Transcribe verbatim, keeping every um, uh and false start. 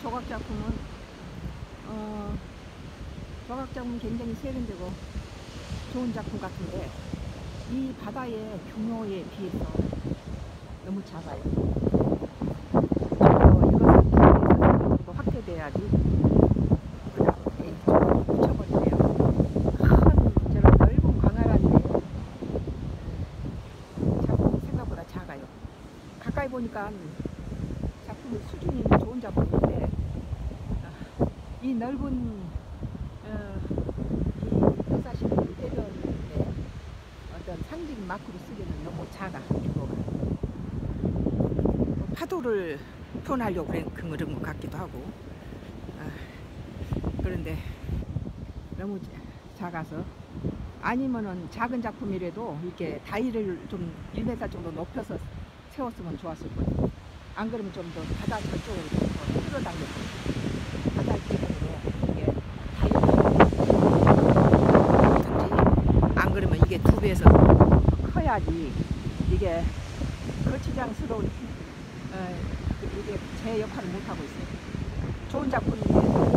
조각 작품은 어, 조각 작품 굉장히 세련되고 좋은 작품 같은데 이 바다의 규모에 비해서 너무 작아요. 어, 이것은 더 확대돼야지. 그다음에 좀 붙여버리네요. 큰 저런 넓은 광활한데 작품이 생각보다 작아요. 가까이 보니까 작품 수준이 좋은 작품인데 이 넓은 어, 이 역사시를 때렸는데 어떤 상징 마크로 쓰기는 너무 작아 규모가. 파도를 표현하려고 그런 것 같기도 하고 아, 그런데 너무 작아서 아니면은 작은 작품이라도 이렇게 다이를 좀 일 미터 정도 높여서 세웠으면 좋았을 거예요. 안 그러면 좀 더 바다 저쪽으로 좀 더 끌어당겼고 바다 쪽으로 이게 다이를 안 그러면 이게 두 배에서 커야지 이게 거치장스러운 어, 이게 제 역할을 못하고 있어요. 좋은 작품인데